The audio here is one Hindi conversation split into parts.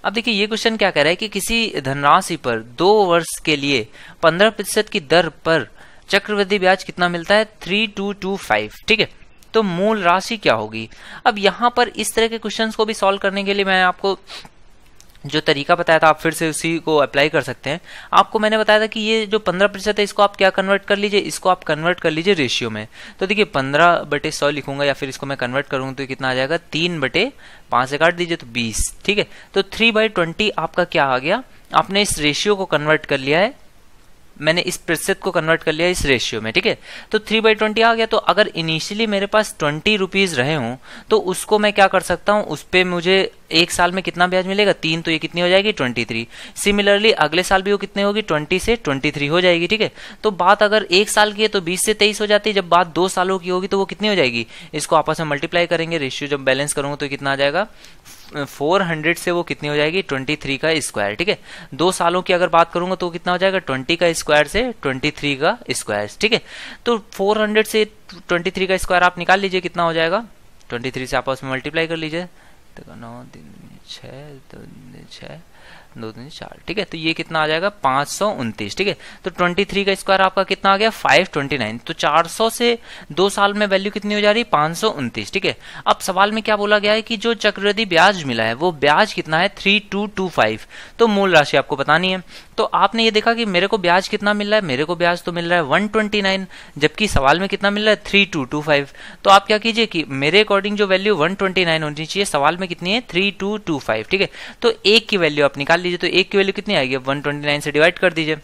अब देखिए ये क्वेश्चन क्या कह रहा है कि किसी धनराशि पर 2 वर्ष के लिए 15% की दर पर चक्रवृद्धि ब्याज कितना मिलता है, 3225। ठीक है, तो मूल राशि क्या होगी। अब यहां पर इस तरह के क्वेश्चंस को भी सॉल्व करने के लिए मैं आपको जो तरीका बताया था आप फिर से उसी को अप्लाई कर सकते हैं। आपको मैंने बताया था कि ये जो 15% है इसको आप क्या कन्वर्ट कर लीजिए, इसको आप कन्वर्ट कर लीजिए रेशियो में। तो देखिए 15/100 लिखूंगा या फिर इसको मैं कन्वर्ट करूंगा तो कितना आ जाएगा, 3/5 से काट दीजिए तो 20। ठीक है, तो 3/20 आपका क्या आ गया, आपने इस रेशियो को कन्वर्ट कर लिया है, मैंने इस प्रतिशत को कन्वर्ट कर लिया इस रेशियो में। ठीक है, तो 3/20 आ गया। तो अगर इनिशियली मेरे पास 20 रुपीज रहे हों तो उसको मैं क्या कर सकता हूं, उस पे मुझे एक साल में कितना ब्याज मिलेगा, 3, तो ये कितनी हो जाएगी, 23। सिमिलरली अगले साल भी वो कितने होगी, 20 से 23 हो जाएगी। ठीक है, तो बात अगर एक साल की है तो 20 से 23 हो जाती है, जब बात 2 सालों की होगी तो वो कितनी हो जाएगी, इसको आपस में मल्टीप्लाई करेंगे, रेशियो जब बैलेंस करूंगा तो कितना आ जाएगा, 400 से वो कितनी हो जाएगी, 23 का स्क्वायर। ठीक है, 2 सालों की अगर बात करूंगा तो कितना हो जाएगा, 20 का स्क्वायर से 23 का स्क्वायर। ठीक है, तो 400 से 23 का स्क्वायर आप निकाल लीजिए, कितना हो जाएगा, 23 से आपस में मल्टीप्लाई कर लीजिए, देखो 9 3 6 2 6 2 3 4। ठीक है, तो ये कितना आ जाएगा, 529। ठीक है, तो 23 का स्क्वायर आपका कितना आ गया, 529। तो 400 से 2 साल में वैल्यू कितनी हो जा रही है, 529। ठीक है, अब सवाल में क्या बोला गया है कि जो चक्रवृद्धि ब्याज मिला है वो ब्याज कितना है, 3225। तो मूल राशि आपको बतानी है। तो आपने ये देखा कि मेरे को ब्याज कितना मिल रहा है, मेरे को ब्याज तो मिल रहा है 129, जबकि सवाल में कितना मिल रहा है, 3225। तो आप क्या कीजिए कि मेरे अकॉर्डिंग जो वैल्यू 129 होनी चाहिए, सवाल में कितनी है, 3225। ठीक है, तो एक की वैल्यू आप निकाल लीजिए, तो एक की वैल्यू कितनी आएगी, 129 से डिवाइड कर दीजिए।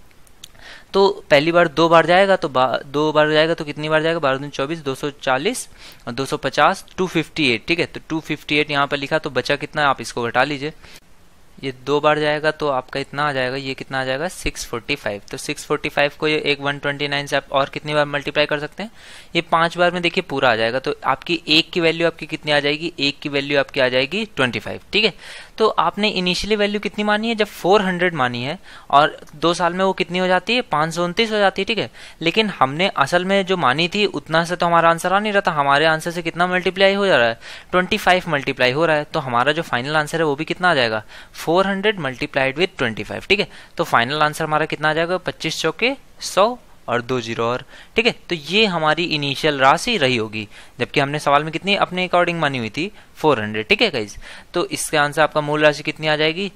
तो पहली बार 2 बार जाएगा तो 2 बार जाएगा तो कितनी बार जाएगा, 12 दूनी 24, 240 और 250, 258। ठीक है, तो 258 यहाँ पर लिखा, तो बचा कितना, आप इसको घटा लीजिए, ये 2 बार जाएगा तो आपका इतना आ जाएगा, ये कितना आ जाएगा, 645। तो 645 को ये एक 129 से आप और कितनी बार मल्टीप्लाई कर सकते हैं, ये 5 बार में देखिए पूरा आ जाएगा। तो आपकी एक की वैल्यू आपकी कितनी आ जाएगी, एक की वैल्यू आपकी आ जाएगी 25। ठीक है, तो आपने इनिशियली वैल्यू कितनी मानी है, जब 400 मानी है और 2 साल में वो कितनी हो जाती है, 529 हो जाती है। ठीक है, लेकिन हमने असल में जो मानी थी उतना से तो हमारा आंसर आ नहीं रहा था, हमारे आंसर से कितना मल्टीप्लाई हो जा रहा है, 25 मल्टीप्लाई हो रहा है। तो हमारा जो फाइनल आंसर है वो भी कितना आ जाएगा, 400 मल्टीप्लाइड विद 25। ठीक है, तो फाइनल आंसर हमारा कितना आ जाएगा, 25 चौके 100 और 2 जीरो और। ठीक है, तो ये हमारी इनिशियल राशि रही होगी, जबकि हमने सवाल में कितनी अपने अकॉर्डिंग मानी हुई थी, 400। ठीक है गाइज, तो इसके आंसर आपका मूल राशि कितनी आ जाएगी,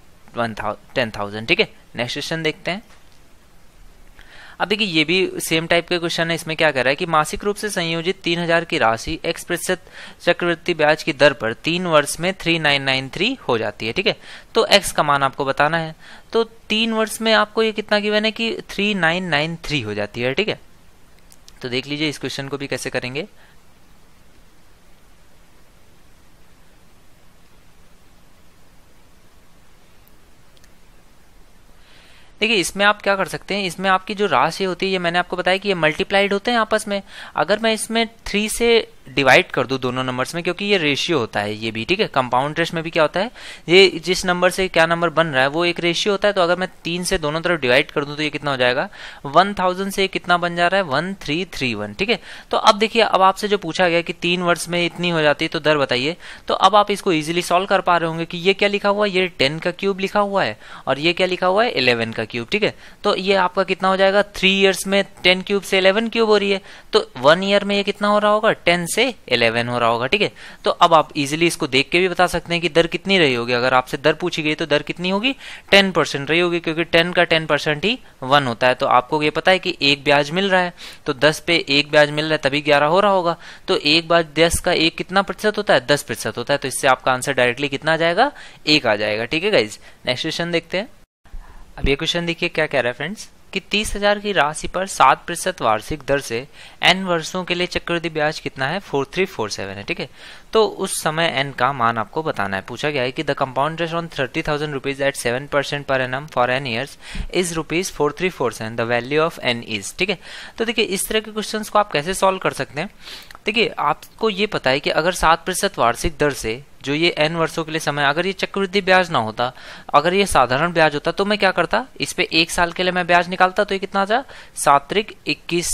10,000। ठीक है, नेक्स्ट क्वेश्चन देखते हैं। अब देखिए ये भी सेम टाइप के क्वेश्चन है। इसमें क्या कह रहा है कि मासिक रूप से संयोजित 3000 की राशि x% चक्रवृद्धि ब्याज की दर पर 3 वर्ष में 3993 हो जाती है। ठीक है, तो x का मान आपको बताना है। तो 3 वर्ष में आपको ये कितना गिवन है कि 3993 हो जाती है। ठीक है, तो देख लीजिए इस क्वेश्चन को भी कैसे करेंगे। देखिए इसमें आप क्या कर सकते हैं, इसमें आपकी जो राशि होती है, ये मैंने आपको बताया कि ये मल्टीप्लाइड होते हैं आपस में। अगर मैं इसमें 3 से डिवाइड कर दूं दोनों नंबर्स में, क्योंकि ये रेशियो होता है ये भी। ठीक है, कंपाउंड इंटरेस्ट में भी क्या होता है, ये जिस नंबर से क्या नंबर बन रहा है वो एक रेशियो होता है। तो अगर मैं 3 से दोनों तरफ डिवाइड कर दूं तो ये कितना हो जाएगा, 1000 से कितना बन जा रहा है, 1331। ठीक है, तो अब देखिए, अब आपसे जो पूछा गया कि 3 वर्ष में इतनी हो जाती है तो दर बताइए, तो अब आप इसको इजिली सॉल्व कर पा रहे होंगे कि ये क्या लिखा हुआ है, ये 10 का क्यूब लिखा हुआ है और ये क्या लिखा हुआ है, 11 का क्यूब। ठीक है, तो ये आपका कितना हो जाएगा, 3 इयर्स में 10 क्यूब से 11 क्यूब हो रही है, तो 1 ईयर में ये कितना हो रहा होगा, 10 से 11 हो रहा होगा। ठीक है, तो अब आप इजीली इसको देख के भी बता सकते हैं कि दर कितनी रही होगी। अगर आपसे दर पूछी गई तो दर कितनी होगी, 10% रही होगी, क्योंकि 10 का 10% ही 1 होता है। तो आपको ये पता है कि एक ब्याज मिल रहा है, तो 10 पे एक ब्याज मिल रहा है तभी 11 हो रहा होगा। तो एक बार 10 का एक कितना प्रतिशत होता है, 10% होता है। तो इससे आपका आंसर डायरेक्टली कितना आ जाएगा, 1 आ जाएगा। ठीक है गाइज, नेक्स्ट क्वेश्चन देखते हैं। अब ये क्वेश्चन देखिए क्या कह रहा है फ्रेंड्स, कि 30,000 की राशि पर 7% वार्षिक दर से n वर्षों के लिए चक्रवृद्धि ब्याज कितना है, 4347 है। ठीक है, तो उस समय n का मान आपको बताना है। पूछा गया है कि the compound interest on 30,000 rupees at 7% per annum for n years is ₹4347, the value of n is. ठीक है, तो देखिए इस तरह के क्वेश्चंस को आप कैसे सॉल्व कर सकते हैं। देखिए आपको ये पता है कि अगर 7% वार्षिक दर से जो ये n वर्षों के लिए समय, अगर ये चक्रवृद्धि ब्याज ना होता, अगर ये साधारण ब्याज होता, तो मैं क्या करता, इस पे 1 साल के लिए मैं ब्याज निकालता, तो ये कितना आ जाए, 7 त्रिक 21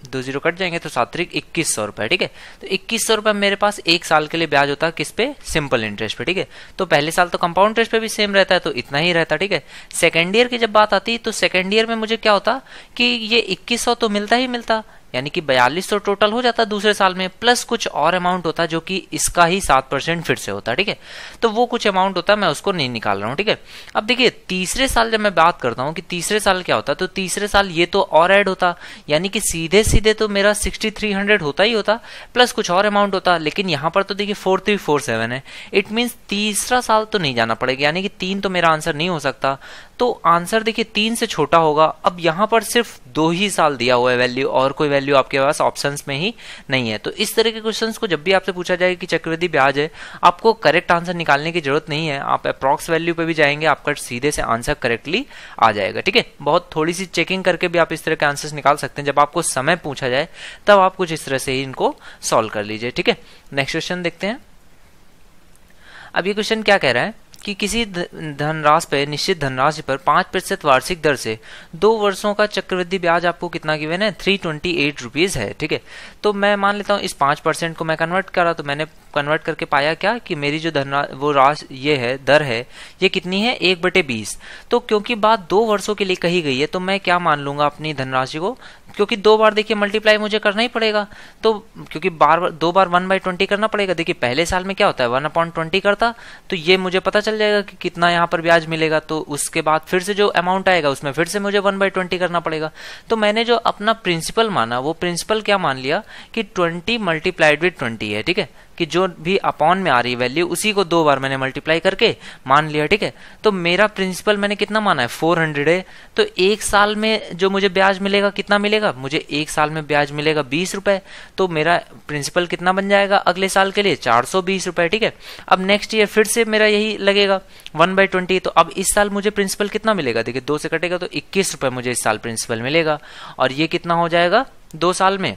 2 जीरो कट जाएंगे तो 7 तरीक 2100 रुपए, ठीक है। तो 2100 रुपए मेरे पास एक साल के लिए ब्याज होता है किस पे, सिंपल इंटरेस्ट पे, ठीक है। तो पहले साल तो कंपाउंड इंटरेस्ट पे भी सेम रहता है तो इतना ही रहता, ठीक है। सेकेंड ईयर की जब बात आती तो सेकेंड ईयर में मुझे क्या होता कि ये 2100 तो मिलता ही मिलता, यानी कि 4200 टोटल हो जाता दूसरे साल में, प्लस कुछ और अमाउंट होता जो कि इसका ही 7% फिर से होता, ठीक है। तो वो कुछ अमाउंट होता, मैं उसको नहीं निकाल रहा हूँ, ठीक है। अब देखिए तीसरे साल जब मैं बात करता हूँ कि तीसरे साल क्या होता, तो तीसरे साल ये तो और ऐड होता, यानी कि सीधे सीधे तो मेरा 6300 होता ही होता, प्लस कुछ और अमाउंट होता। लेकिन यहाँ पर तो देखिए 4347 है, इट मीन्स तीसरा साल तो नहीं जाना पड़ेगा, यानी कि 3 तो मेरा आंसर नहीं हो सकता। तो आंसर देखिए 3 से छोटा होगा। अब यहाँ पर सिर्फ 2 ही साल दिया हुआ है वैल्यू, और कोई वैल्यू आपके पास ऑप्शंस में ही नहीं है। तो इस तरह के क्वेश्चंस को जब भी आपसे पूछा जाए कि चक्रवृद्धि ब्याज है, आपको करेक्ट आंसर निकालने की जरूरत नहीं है, आप अप्रॉक्स वैल्यू पे भी जाएंगे, आपका सीधे से आंसर करेक्टली आ जाएगा, ठीक है। बहुत थोड़ी सी चेकिंग करके भी आप इस तरह के आंसर्स निकाल सकते हैं। जब आपको समय पूछा जाए तब आप कुछ इस तरह से ही इनको सॉल्व कर लीजिए, ठीक है। नेक्स्ट क्वेश्चन देखते हैं। अब ये क्वेश्चन क्या कह रहा है कि किसी धनराशि पर, निश्चित धनराशि पर 5% वार्षिक दर से 2 वर्षों का चक्रवृद्धि ब्याज आपको कितना गिवन है, 328 रुपीज है, ठीक है। तो मैं मान लेता हूँ इस 5% को मैं कन्वर्ट करा, तो मैंने कन्वर्ट करके पाया क्या कि मेरी जो वो राशि ये है, दर है, ये कितनी है, 1/20। तो क्योंकि बात 2 वर्षों के लिए कही गई है तो मैं क्या मान लूंगा अपनी धनराशि को, क्योंकि 2 बार देखिए मल्टीप्लाई मुझे करना ही पड़ेगा, तो क्योंकि 2 बार 1/20 करना पड़ेगा। देखिए पहले साल में क्या होता है 1/20 करता, तो ये मुझे पता चल जाएगा कि कितना यहाँ पर ब्याज मिलेगा, तो उसके बाद फिर से जो अमाउंट आएगा उसमें फिर से मुझे 1/20 करना पड़ेगा। तो मैंने जो अपना प्रिंसिपल माना, वो प्रिंसिपल क्या मान लिया कि 20 मल्टीप्लाइड विद 20 है, ठीक है, कि जो भी अपॉन में आ रही वैल्यू उसी को 2 बार मैंने मल्टीप्लाई करके मान लिया, ठीक है। तो मेरा प्रिंसिपल मैंने कितना माना है, 400 है। तो एक साल में जो मुझे ब्याज मिलेगा कितना मिलेगा, मुझे एक साल में ब्याज मिलेगा 20 रुपए। तो मेरा प्रिंसिपल कितना बन जाएगा अगले साल के लिए, 420 रुपए, ठीक है। अब नेक्स्ट ईयर फिर से मेरा यही लगेगा 1/20। तो अब इस साल मुझे प्रिंसिपल कितना मिलेगा, देखिए 2 से कटेगा तो 21 रुपए मुझे इस साल प्रिंसिपल मिलेगा, और ये कितना हो जाएगा 2 साल में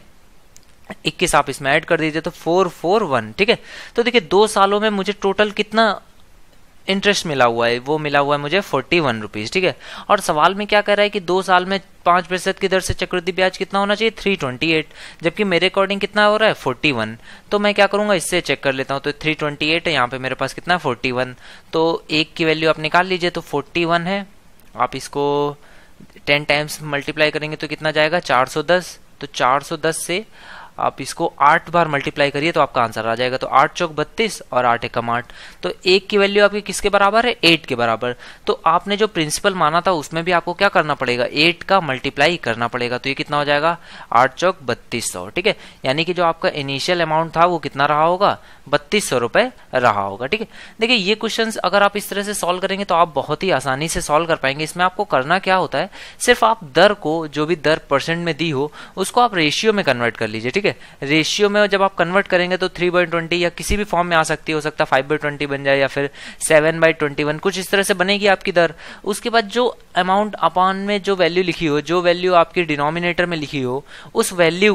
21, आप इसमें ऐड कर दीजिए तो 441, ठीक है। तो देखिए 2 सालों में मुझे टोटल कितना इंटरेस्ट मिला हुआ है, वो मिला हुआ है मुझे 41 रुपीज, ठीक है। और सवाल में क्या कह रहा है कि 2 साल में 5% की दर से चक्रवृद्धि ब्याज कितना होना चाहिए, 328, जबकि मेरे अकॉर्डिंग कितना हो रहा है 41। तो मैं क्या करूंगा, इससे चेक कर लेता हूं। तो 328 है, यहाँ पे मेरे पास कितना है 41, तो एक की वैल्यू आप निकाल लीजिए, तो 41 है। आप इसको 10 टाइम्स मल्टीप्लाई करेंगे तो कितना जाएगा 410। तो 410 से आप इसको 8 बार मल्टीप्लाई करिए तो आपका आंसर आ जाएगा। तो 8 चौक 32 और 8 एकम 8, तो 1 की वैल्यू आपकी किसके बराबर है, 8 के बराबर। तो आपने जो प्रिंसिपल माना था उसमें भी आपको क्या करना पड़ेगा, 8 का मल्टीप्लाई करना पड़ेगा। तो ये कितना हो जाएगा 8 चौक 3200, ठीक है। यानी कि जो आपका इनिशियल अमाउंट था वो कितना रहा होगा, 3200 रुपए रहा होगा, ठीक है। देखिए ये क्वेश्चंस अगर आप इस तरह से सॉल्व करेंगे तो आप बहुत ही आसानी से सॉल्व कर पाएंगे। इसमें आपको करना क्या होता है, सिर्फ आप दर को, जो भी दर परसेंट में दी हो उसको आप रेशियो में कन्वर्ट कर लीजिए, ठीक है। रेशियो में जब आप कन्वर्ट करेंगे तो 3/20 या किसी भी फॉर्म में आ सकती है, हो सकता है 5/20 बन जाए या फिर 7/21, कुछ इस तरह से बनेगी आपकी दर। उसके बाद जो अमाउंट अपॉन में जो वैल्यू लिखी हो, जो वैल्यू आपकी डिनोमिनेटर में लिखी हो, उस वैल्यू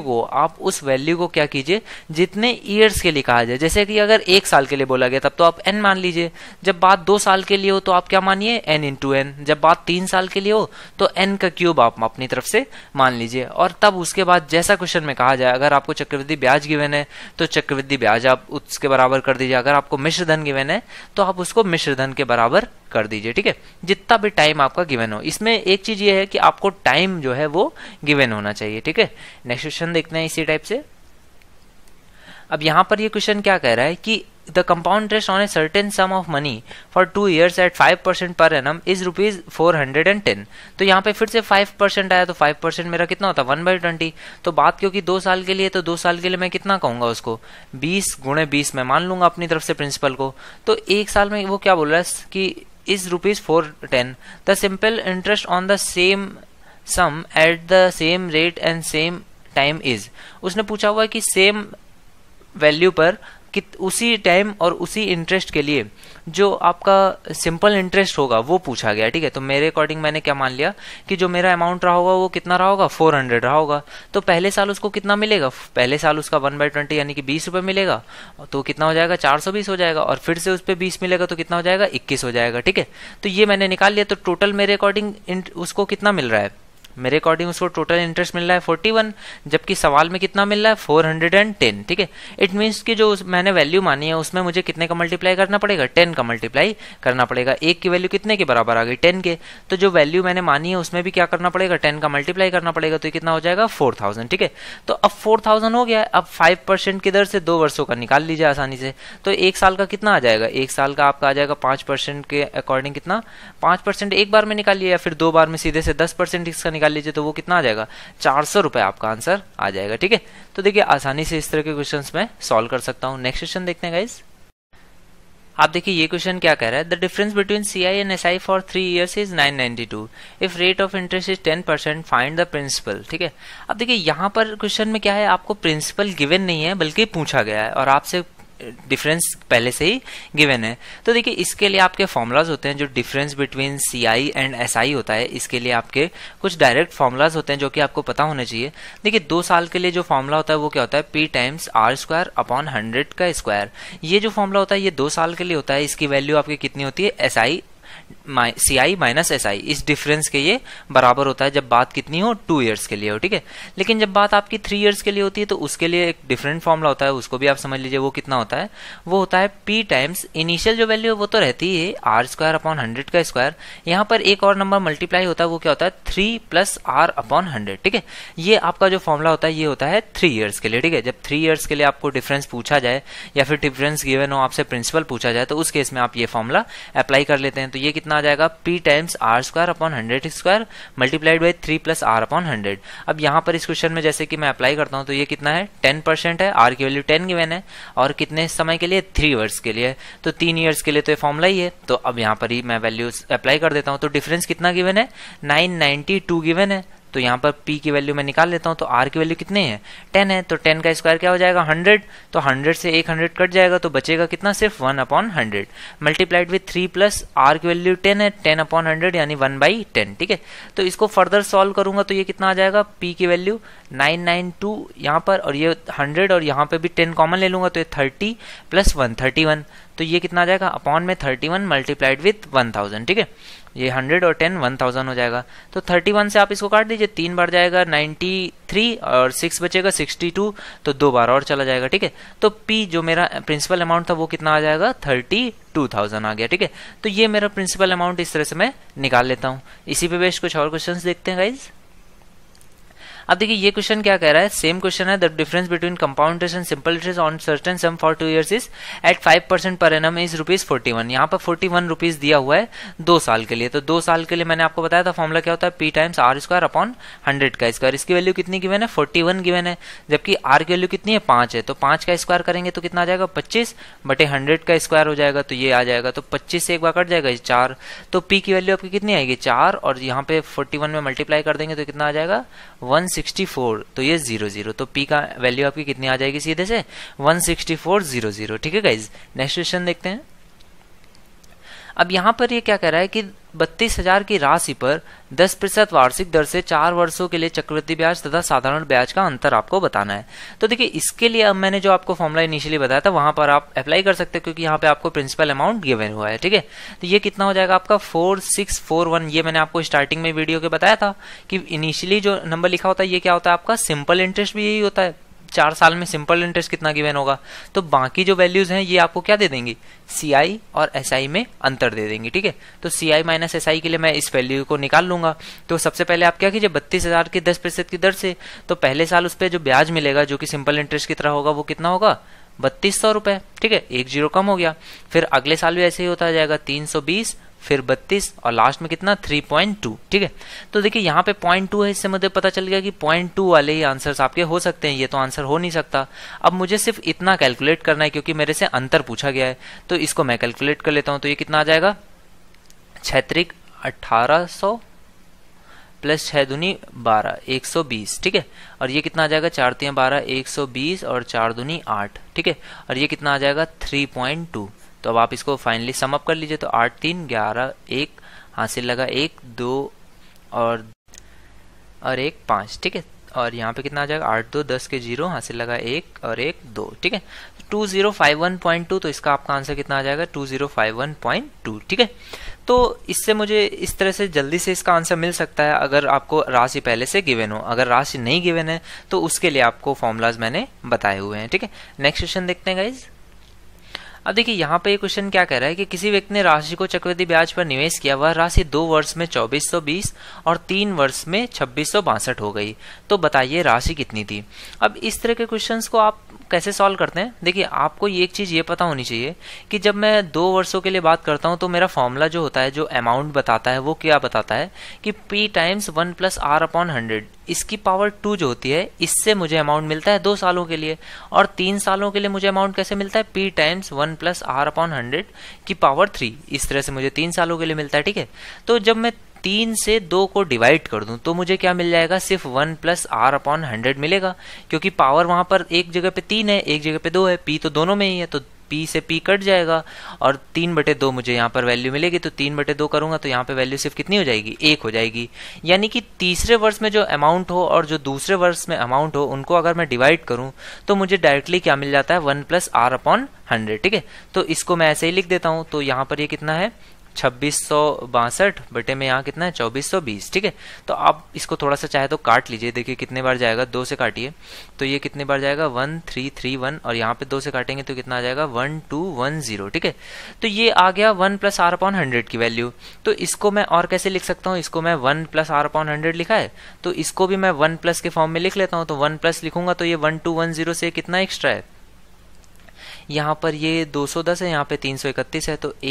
को क्या कीजिए, जितने ईयर्स के लिए कहा जाए, जैसे कि अगर 1 साल के लिए बोला गया तब तो आप n मान लीजिए, जब बात 2 साल के लिए हो तो आप क्या मानिए n × n, जब बात 3 साल के लिए हो तो n का क्यूब आप अपनी तरफ से मान लीजिए। और तब उसके बाद जैसा क्वेश्चन में कहा जाए, अगर आपको चक्रवृद्धि ब्याज गिवन है तो चक्रवृद्धि ब्याज आप उसके बराबर कर दीजिए, अगर आपको मिश्र धन गिवन है तो आप उसको मिश्र धन के बराबर कर दीजिए, ठीक है। जितना भी टाइम आपका गिवन हो, इसमें एक चीज ये है कि आपको टाइम जो है वो गिवन होना चाहिए, ठीक है। नेक्स्ट क्वेश्चन देखते हैं इसी टाइप से। अब यहां पर ये क्वेश्चन क्या कह रहा है कि the compound interest on a certain sum of money for 2 years at 5% per annum is ₹410। तो यहाँ पे फिर से 5% आया, तो 5% मेरा कितना होता है 1/20। तो बात क्योंकि 2 साल के लिए, तो 2 साल के लिए मैं कितना कहूंगा उसको, 20 × 20 मैं मान लूंगा अपनी तरफ से प्रिंसिपल को। तो एक साल में वो क्या बोल रहा है कि is ₹410 the simple interest on the same sum at the same rate and same time is। उसने पूछा हुआ है कि सेम वैल्यू पर कि उसी टाइम और उसी इंटरेस्ट के लिए जो आपका सिंपल इंटरेस्ट होगा वो पूछा गया, ठीक है। तो मेरे अकॉर्डिंग मैंने क्या मान लिया कि जो मेरा अमाउंट रहा होगा वो कितना रहा होगा, 400 रहा होगा। तो पहले साल उसको कितना मिलेगा, पहले साल उसका 1/20 यानी कि 20 रुपए मिलेगा, तो कितना हो जाएगा 420 हो जाएगा, और फिर से उस पर 20 मिलेगा तो कितना हो जाएगा 21 हो जाएगा, ठीक है। तो ये मैंने निकाल लिया। तो टोटल मेरे अकॉर्डिंग उसको कितना मिल रहा है, मेरे अकॉर्डिंग उसको टोटल इंटरेस्ट मिल रहा है 41, जबकि सवाल में कितना मिल रहा है 410। ठीक है, इट मीन्स कि जो मैंने वैल्यू मानी है उसमें मुझे कितने का मल्टीप्लाई करना पड़ेगा, 10 का मल्टीप्लाई करना पड़ेगा। एक की वैल्यू कितने के बराबर आ गई, 10 के, तो जो वैल्यू मैंने मानी है उसमें भी क्या करना पड़ेगा, 10 का मल्टीप्लाई करना पड़ेगा, तो ये कितना हो जाएगा 4000। ठीक है, तो अब 4000 हो गया, अब 5% की दर से 2 वर्षों का निकाल लीजिए आसानी से। तो एक साल का कितना आ जाएगा, एक साल का आपका आ जाएगा 5% के अकॉर्डिंग कितना, 5% एक बार में निकालिए या फिर 2 बार में सीधे से 10% इसका निकाल लीजिए, तो वो कितना आ जाएगा 400 रुपए आपका आंसर आ जाएगा। ठीक है, तो देखिए आसानी से इस तरह के क्वेश्चंस में सॉल्व कर सकता हूं। नेक्स्ट क्वेश्चन देखते हैं गाइस। आप देखिए ये क्वेश्चन क्या कह रहा है, the difference between CI and SI for 3 years is 992 if rate of interest is 10%, find the principal. ठीक है, अब देखिए यहाँ पर क्वेश्चन में क्या है, आपको प्रिंसिपल गिवन नहीं है बल्कि पूछा गया है और आपसे डिफरेंस पहले से ही गिवन है। तो देखिए इसके लिए आपके फॉर्मूलाज होते हैं, जो difference between CI and SI होता है, इसके लिए आपके कुछ डायरेक्ट फॉर्मूलाज होते हैं जो कि आपको पता होने चाहिए। देखिए 2 साल के लिए जो फॉर्मूला होता है वो क्या होता है, P टाइम्स R² अपॉन 100 का स्क्वायर। ये जो फॉर्मूला होता है ये 2 साल के लिए होता है। इसकी वैल्यू आपकी कितनी होती है, CI माइनस SI, इस डिफरेंस के ये बराबर होता है जब बात कितनी हो 2 इयर्स के लिए हो। ठीक है, लेकिन जब बात आपकी 3 इयर्स के लिए होती है तो उसके लिए एक डिफरेंट फॉर्मूला होता है, उसको भी आप समझ लीजिए। वो कितना होता है, वो होता है P टाइम्स इनिशियल जो वैल्यू है वो तो रहती है R² अपॉन 100 का स्क्वायर, यहाँ पर एक और नंबर मल्टीप्लाई होता है, वो क्या होता है 3 प्लस R अपॉन 100। ठीक है, ये आपका जो फॉर्मूला होता है ये होता है 3 इयर्स के लिए। ठीक है, जब 3 इयर्स के लिए आपको डिफरेंस पूछा जाए या फिर डिफरेंस गिवन हो, आपसे प्रिंसिपल पूछा जाए, तो उस केस में आप ये फॉर्मूला अप्लाई कर लेते हैं। तो ये कितना आ जाएगा, P times R² upon 100 square multiplied by 3 plus R upon 100। अब यहाँ पर इस क्वेश्चन में जैसे कि मैं अप्लाई करता हूँ तो ये कितना है 10% है, R की वैल्यू 10 गिवन है और कितने समय के लिए 3 इयर्स के लिए, तो 3 इयर्स के लिए तो ये फॉर्मूला ही है। तो अब यहाँ पर ही मैं वैल्यू अप्लाई कर देता हूँ। तो डिफरेंस कितना गिवन है, 992 गिवन है। तो यहाँ पर P की वैल्यू मैं निकाल लेता हूँ, तो R की वैल्यू कितने है 10 है, तो 10 का स्क्वायर क्या हो जाएगा 100, तो 100 से एक 100 कट जाएगा तो बचेगा कितना, सिर्फ 1 upon 100 multiplied with 3 plus R की वैल्यू 10 है, 10 अपॉन 100 यानी 1/10। ठीक है, तो इसको फर्दर सॉल्व करूंगा तो ये कितना आ जाएगा, P की वैल्यू 992 यहाँ पर, और ये 100 और यहाँ पे भी 10 कॉमन ले लूंगा तो ये 30 प्लस 1 31, तो ये कितना आ जाएगा अपॉन में 31 मल्टीप्लाइड विथ 1000। ठीक है, ये 100 और 10 1000 हो जाएगा। तो 31 से आप इसको काट दीजिए, 3 बार जाएगा 93 और 6 बचेगा 62, तो 2 बार और चला जाएगा। ठीक है, तो P जो मेरा प्रिंसिपल अमाउंट था वो कितना आ जाएगा 32,000 आ गया। ठीक है, तो ये मेरा प्रिंसिपल अमाउंट इस तरह से मैं निकाल लेता हूँ। इसी पे बेस्ड कुछ और क्वेश्चंस देखते हैं गाइज। अब देखिए ये क्वेश्चन क्या कह रहा है, सेम क्वेश्चन है, the difference between compound interest and simple interest on certain sum for 2 years is at 5% per annum is ₹41। यहाँ पर 41 रुपीज दिया हुआ है 2 साल के लिए। तो 2 साल के लिए मैंने आपको बताया था फॉर्मूला क्या होता है, P टाइम्स R² अपॉन 100 का स्क्वायर। इसकी वैल्यू कितनी गिवन है 41 गिवन है, जबकि R की वैल्यू कितनी है 5 है, तो 5 का स्क्वायर करेंगे तो कितना आ जाएगा 25 बटे 100 का स्क्वायर हो जाएगा, तो ये आ जाएगा, तो 25 से एक बार कट जाएगा 4, तो P की वैल्यू आपकी कितनी आएगी 4, और यहाँ पे 41 में मल्टीप्लाई कर देंगे तो कितना आ जाएगा 164, तो ये 00, तो P का वैल्यू आपकी कितनी आ जाएगी सीधे से 16400। ठीक है गाइज, नेक्स्ट क्वेश्चन देखते हैं। अब यहाँ पर ये क्या कह रहा है कि 32,000 की राशि पर 10% वार्षिक दर से 4 वर्षों के लिए चक्रवृद्धि ब्याज तथा साधारण ब्याज का अंतर आपको बताना है। तो देखिए इसके लिए अब मैंने जो आपको फॉर्मूला इनिशियली बताया था वहां पर आप अप्लाई कर सकते हैं, क्योंकि यहाँ पे आपको प्रिंसिपल अमाउंट गिवन हुआ है। ठीक है, तो ये कितना हो जाएगा आपका 4641। ये मैंने आपको स्टार्टिंग में वीडियो के बताया था कि इनिशियली जो नंबर लिखा होता है ये क्या होता है आपका सिंपल इंटरेस्ट भी यही होता है। 4 साल में सिंपल इंटरेस्ट कितना गिवन होगा, तो बाकी जो वैल्यूज हैं ये आपको क्या दे देंगी, CI और SI में अंतर दे देंगी। ठीक है, तो CI माइनस SI के लिए मैं इस वैल्यू को निकाल लूंगा। तो सबसे पहले आप क्या कीजिए, 32,000 की 10% की दर से, तो पहले साल उस पर जो ब्याज मिलेगा जो कि सिंपल इंटरेस्ट की तरह होगा वो कितना होगा 3200 रुपए। ठीक है, एक जीरो कम हो गया। फिर अगले साल भी ऐसे ही होता जाएगा 320, फिर 32 और लास्ट में कितना 3.2। ठीक है, तो देखिए यहाँ पे 0.2 है, इससे मुझे पता चल गया कि 0.2 वाले ही आंसर्स आपके हो सकते हैं, ये तो आंसर हो नहीं सकता। अब मुझे सिर्फ इतना कैलकुलेट करना है क्योंकि मेरे से अंतर पूछा गया है, तो इसको मैं कैलकुलेट कर लेता हूँ। तो ये कितना आ जाएगा 6 1800 प्लस 6 दूनी 12 120। ठीक है, और ये कितना आ जाएगा 4 3 12 120 और 4 दूनी 8। ठीक है, और ये कितना आ जाएगा 3.2। तो अब आप इसको फाइनली सम अप कर लीजिए, तो 8 3 11 1 हासिल लगा 1 2 और 1 5। ठीक है, और यहाँ पे कितना आ जाएगा 8 2 10 के 0 हासिल लगा 1 और 1 2। ठीक है, 2051.2, तो इसका आपका आंसर कितना आ जाएगा 2051.2। ठीक है, तो इससे मुझे इस तरह से जल्दी से इसका आंसर मिल सकता है अगर आपको राशि पहले से गिवन हो। अगर राशि नहीं गिवन है तो उसके लिए आपको फॉर्मूलाज मैंने बताए हुए हैं, ठीक है। नेक्स्ट क्वेश्चन देखते हैं गाइज। अब देखिए यहाँ पे ये क्वेश्चन क्या कह रहा है कि किसी व्यक्ति ने राशि को चक्रवृद्धि ब्याज पर निवेश किया, वह राशि 2 वर्ष में 2420 और 3 वर्ष में 2662 हो गई, तो बताइए राशि कितनी थी। अब इस तरह के क्वेश्चंस को आप कैसे सॉल्व करते हैं, देखिए आपको ये एक चीज ये पता होनी चाहिए कि जब मैं 2 वर्षों के लिए बात करता हूं तो मेरा फॉर्मूला जो होता है, जो अमाउंट बताता है, वो क्या बताता है कि P टाइम्स 1 + R/100, इसकी पावर 2 जो होती है, इससे मुझे अमाउंट मिलता है 2 सालों के लिए। और 3 सालों के लिए मुझे अमाउंट कैसे मिलता है, P टाइम्स 1 + R/100 की पावर 3, इस तरह से मुझे 3 सालों के लिए मिलता है, ठीक है। तो जब मैं 3 से 2 को डिवाइड कर दूं तो मुझे क्या मिल जाएगा, सिर्फ 1 + R/100 मिलेगा, क्योंकि पावर वहां पर एक जगह पे 3 है, एक जगह पे 2 है, P तो दोनों में ही है, तो P से P कट जाएगा और 3/2 मुझे यहाँ पर वैल्यू मिलेगी। तो 3/2 करूंगा तो यहाँ पे वैल्यू सिर्फ कितनी हो जाएगी, 1 हो जाएगी। यानी कि तीसरे वर्ष में जो अमाउंट हो और जो दूसरे वर्ष में अमाउंट हो, उनको अगर मैं डिवाइड करूं तो मुझे डायरेक्टली क्या मिल जाता है, 1 + R/100, ठीक है। तो इसको मैं ऐसे ही लिख देता हूं। तो यहाँ पर ये कितना है, 2662 बटे में यहाँ कितना है, 2420, ठीक है। तो आप इसको थोड़ा सा चाहे तो काट लीजिए, देखिए कितने बार जाएगा, 2 से काटिए तो ये कितने बार जाएगा, 1331, और यहाँ पे 2 से काटेंगे तो कितना आ जाएगा, 1210, ठीक है। तो ये आ गया 1 + R/100 की वैल्यू। तो इसको मैं और कैसे लिख सकता हूँ, इसको मैं 1 + R/100 लिखा है तो इसको भी मैं 1+ के फॉर्म में लिख लेता हूँ। तो 1+ लिखूंगा तो ये 1210 से कितना एक्स्ट्रा है, यहाँ पर ये 210 है, यहाँ पे 331 है, तो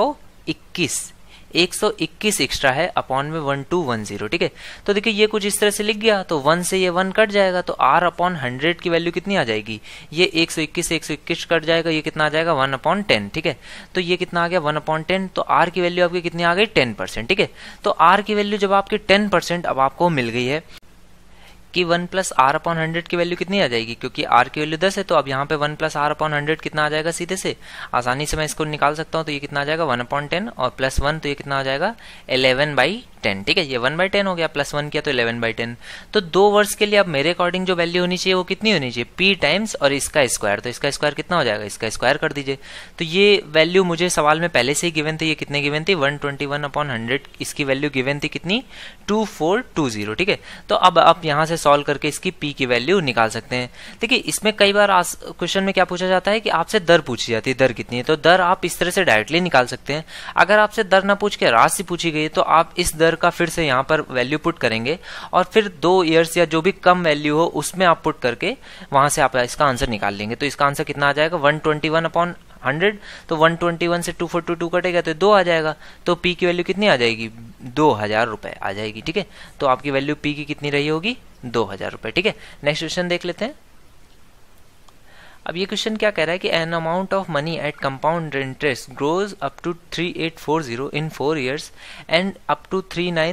121 एक्स्ट्रा है अपॉन में 1210, ठीक है। तो देखिए ये कुछ इस तरह से लिख गया, तो 1 से ये 1 कट जाएगा, तो R/100 की वैल्यू कितनी आ जाएगी, ये 121 कट जाएगा, ये कितना आ जाएगा, 1/10, ठीक है। तो ये कितना आ गया, 1/10। तो R की वैल्यू आपकी कितनी आ गई, 10%, ठीक है। तो R की वैल्यू जब आपकी 10% अब आपको मिल गई है कि 1 + R/100 की वैल्यू कितनी आ जाएगी, क्योंकि R की वैल्यू 10 है, तो अब यहाँ पे 1 + R/100 कितना आ जाएगा, सीधे से आसानी से मैं इसको निकाल सकता हूँ। तो ये कितना आ जाएगा, 1/10 और +1, तो ये कितना आ जाएगा, 11/10, ठीक है। ये 1/10 हो गया, +1 किया तो 11/10। तो 2 वर्ष के लिए अब मेरे अकॉर्डिंग जो वैल्यू होनी चाहिए वो कितनी होनी चाहिए, P टाइम्स और इसका स्क्वायर। तो इसका स्क्वायर कितना हो जाएगा, इसका स्क्वायर कर दीजिए। तो ये वैल्यू मुझे सवाल में पहले से ही गिवन थी, ये कितने गिवन थी, 121/100, इसकी वैल्यू गिवन थी कितनी, 2420, ठीक है। तो अब आप यहाँ से सॉल्व करके इसकी P की वैल्यू निकाल सकते हैं। देखिए इसमें कई बार क्वेश्चन में क्या पूछा जाता है कि आपसे दर पूछी जाती है, दर कितनी है, तो दर आप इस तरह से डायरेक्टली निकाल सकते हैं। अगर आपसे दर ना पूछ के राशि पूछी गई तो आप इस दर का फिर से यहाँ पर वैल्यू पुट करेंगे और फिर 2 ईयर्स या जो भी कम वैल्यू हो उसमें आप पुट करके वहां से आप इसका आंसर निकाल लेंगे। तो इसका आंसर कितना आ जाएगा, 121/100। तो 121 से 242 कटेगा तो 2 आ जाएगा। तो P की वैल्यू कितनी आ जाएगी, 2000 रुपए आ जाएगी, ठीक है। तो आपकी वैल्यू P की कितनी रही होगी, 2000 रुपए, ठीक है। नेक्स्ट क्वेश्चन देख लेते हैं। अब ये क्वेश्चन क्या कह रहा है कि an amount of money at compound interest grows up to 3840 in 4 years and up to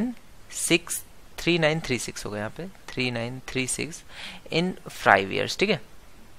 3936 हो गया, यहाँ पे 3936 इन 5 years, ठीक है।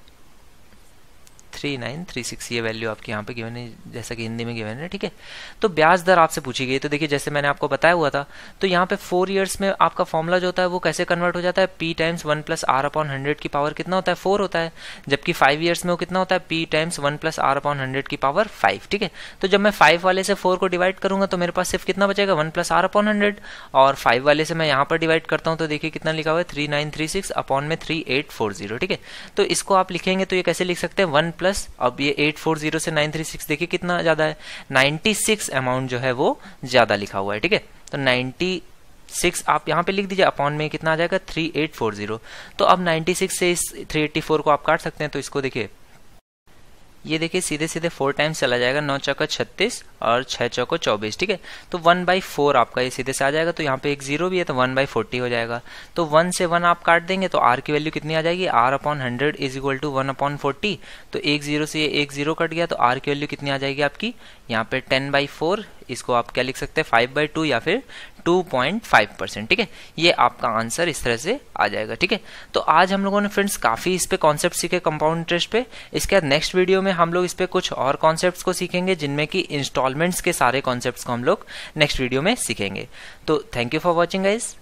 3936 ये वैल्यू आपकी यहाँ पे गिवन है, जैसा कि हिंदी में गिवन है, ठीक है। तो ब्याज दर आपसे पूछी गई, तो देखिए जैसे मैंने आपको बताया हुआ था, तो यहाँ पे 4 years में आपका फॉर्मूला जो होता है वो कैसे कन्वर्ट हो जाता है, P टाइम्स 1 + R/100 की पावर कितना होता है, 4 होता है। जबकि 5 years में वो कितना होता है, P टाइम्स 1 + R/100 की पावर 5, ठीक है। तो जब मैं 5 वाले से 4 को डिवाइड करूंगा तो मेरे पास सिर्फ कितना बचेगा, 1 + R/100, और 5 वाले से मैं यहाँ पर डिवाइड करता हूँ तो देखिए कितना लिखा हुआ है, 3936 अपॉन में 3840, ठीक है। तो इसको आप लिखेंगे तो ये कैसे लिख सकते हैं, 1 +, अब ये 840 से 936 देखिए कितना ज्यादा है, 96 अमाउंट जो है वो ज्यादा लिखा हुआ है, ठीक है। तो 96 आप यहाँ पे लिख दीजिए, अपॉन में कितना आ जाएगा, 3840। तो अब 96 से इस 384 को आप काट सकते हैं। तो इसको देखिए, ये देखिए सीधे सीधे 4 टाइम्स चला जाएगा, 9 चौका 36 और 6 चौको 24, ठीक है। तो 1/4 आपका ये सीधे से आ जाएगा। तो यहाँ पे एक 0 भी है तो 1/40 हो जाएगा। तो 1 से 1 आप काट देंगे तो R की वैल्यू कितनी आ जाएगी, R/100 इज इक्वल टू 1/40। तो एक 0 से एक 0 कट गया तो R की वैल्यू कितनी आ जाएगी आपकी, यहाँ पे 10/4, इसको आप क्या लिख सकते हैं, 5/2 या फिर 2.5%, ठीक है। ये आपका आंसर इस तरह से आ जाएगा, ठीक है। तो आज हम लोगों ने फ्रेंड्स काफी इस पे कॉन्सेप्ट सीखे कंपाउंड इंटरेस्ट पे। इसके बाद नेक्स्ट वीडियो में हम लोग इस पे कुछ और कॉन्सेप्ट्स को सीखेंगे, जिनमें कि इंस्टॉलमेंट्स के सारे कॉन्सेप्ट्स को हम लोग नेक्स्ट वीडियो में सीखेंगे। तो thank you for watching guys.